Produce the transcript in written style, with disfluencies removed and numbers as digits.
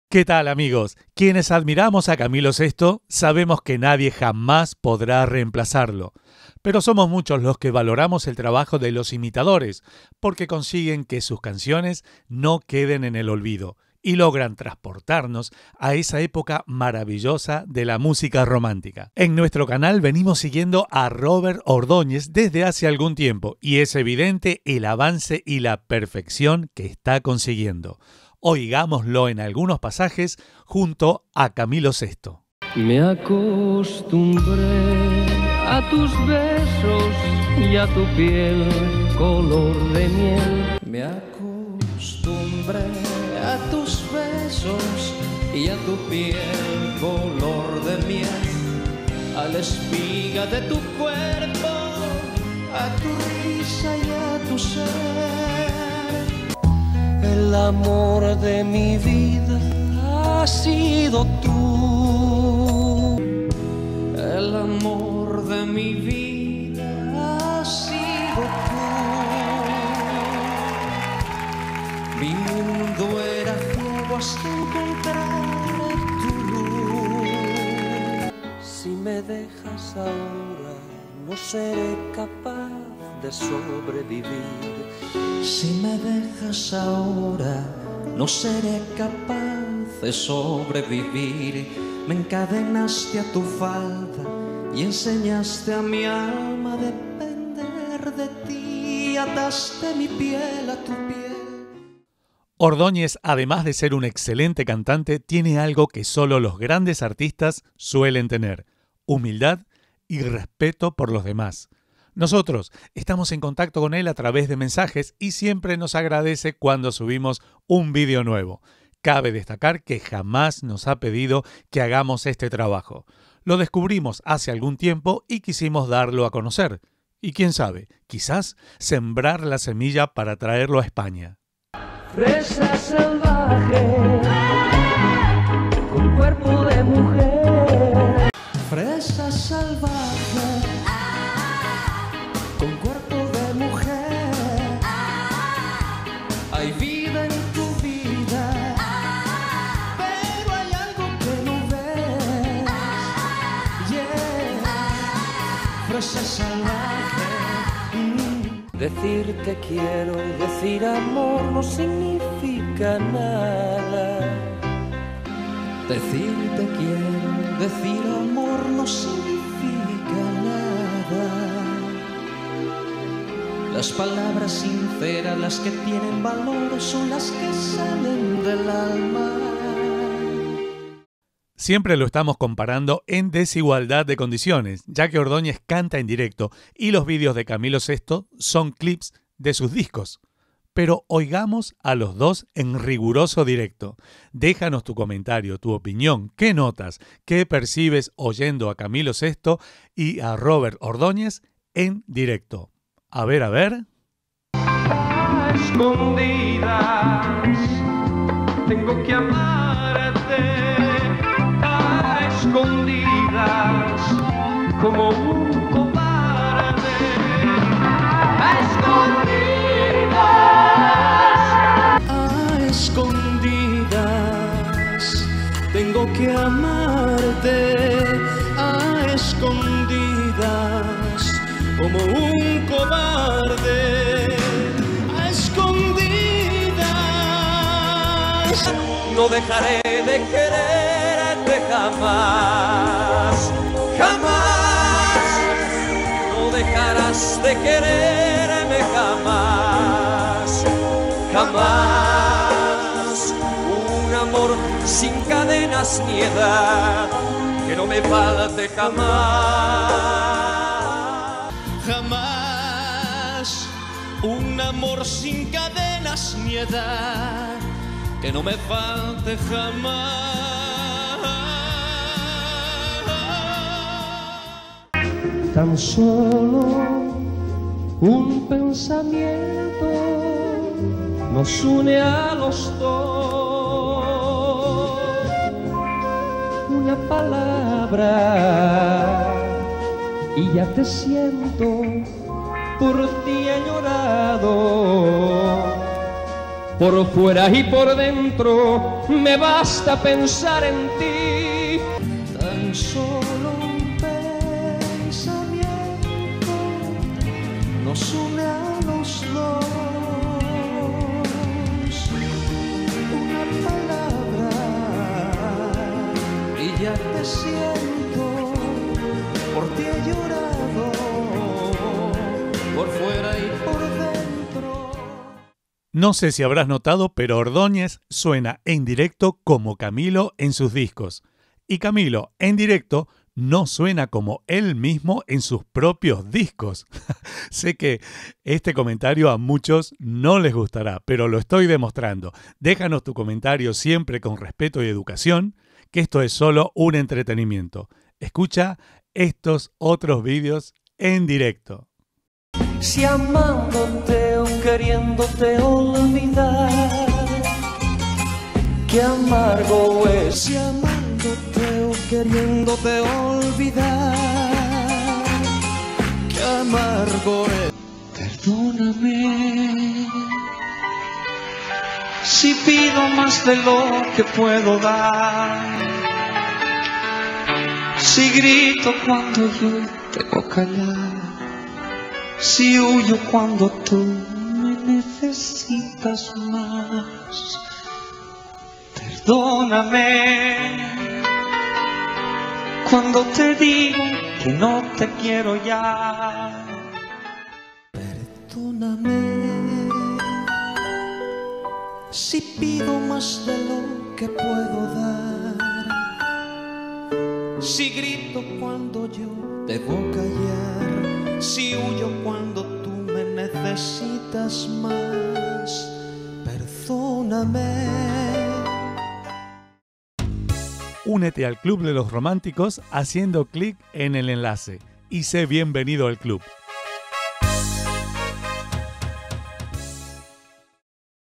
¿Qué tal, amigos? Quienes admiramos a Camilo Sesto sabemos que nadie jamás podrá reemplazarlo. Pero somos muchos los que valoramos el trabajo de los imitadores porque consiguen que sus canciones no queden en el olvido y logran transportarnos a esa época maravillosa de la música romántica. En nuestro canal venimos siguiendo a Robert Ordóñez desde hace algún tiempo y es evidente el avance y la perfección que está consiguiendo. Oigámoslo en algunos pasajes junto a Camilo Sesto. Me acostumbré a tus besos y a tu piel color de miel. Me acostumbré a tus besos y a tu piel color de miel, a la espiga de tu cuerpo, a tu risa y a tu ser. El amor de mi vida has sido tú. El amor de mi vida has sido tú. Mi mundo era ciego hasta encontrarme tu luz. Si me dejas ahora, no seré capaz de sobrevivir. Si me dejas ahora, no seré capaz de sobrevivir. Me encadenaste a tu falda y enseñaste a mi alma a depender de ti. Ataste mi piel a tu piel. Ordóñez, además de ser un excelente cantante, tiene algo que solo los grandes artistas suelen tener: humildad y respeto por los demás. Nosotros estamos en contacto con él a través de mensajes y siempre nos agradece cuando subimos un vídeo nuevo. Cabe destacar que jamás nos ha pedido que hagamos este trabajo. Lo descubrimos hace algún tiempo y quisimos darlo a conocer. Y quién sabe, quizás sembrar la semilla para traerlo a España. Fresa salvaje, con cuerpo de mujer. Fresa salvaje, con cuerpo de mujer. Hay vida en tu vida, pero hay algo que no ves. Yeah. Fresa salvaje. Decir te quiero y decir amor no significa nada. Decir te quiero, decir amor no significa nada. Las palabras sinceras, las que tienen valor, son las que salen del alma. Siempre lo estamos comparando en desigualdad de condiciones, ya que Ordóñez canta en directo y los vídeos de Camilo Sesto son clips de sus discos. Pero oigamos a los dos en riguroso directo. Déjanos tu comentario, tu opinión, qué notas, qué percibes oyendo a Camilo Sesto y a Robert Ordóñez en directo. A ver, a ver. A escondidas tengo que amarte. A escondidas como un cobarde. A escondidas tengo que amarte. A escondidas como un cobarde. A escondidas no dejaré de quererte jamás. Jamás no dejarás de quererme jamás. Jamás. Un amor sin cadenas ni edad que no me falte jamás. Jamás. Un amor sin cadenas ni edad que no me falte jamás. Tan solo un pensamiento nos une a los dos. Una palabra y ya te siento, por ti he llorado por fuera y por dentro, me basta pensar en ti. Tan solo un pensamiento nos une a los dos. Una palabra y ya te siento. Por ti he llorado, por fuera y por dentro. No sé si habrás notado, pero Ordóñez suena en directo como Camilo en sus discos. Y Camilo en directo no suena como él mismo en sus propios discos. Sé que este comentario a muchos no les gustará, pero lo estoy demostrando. Déjanos tu comentario siempre con respeto y educación, que esto es solo un entretenimiento. Escucha estos otros vídeos en directo. Si amándote o queriéndote olvidar, qué amargo es. Si amándote o queriéndote olvidar, qué amargo es. Perdóname si pido más de lo que puedo dar, si grito cuando yo debo callar, si huyo cuando tú me necesitas más. Perdóname cuando te digo que no te quiero ya. Perdóname si pido más de lo que puedo dar, si grito cuando yo debo callar, si huyo cuando tú me necesitas más. Perdóname. Únete al Club de los Románticos haciendo clic en el enlace y sé bienvenido al club.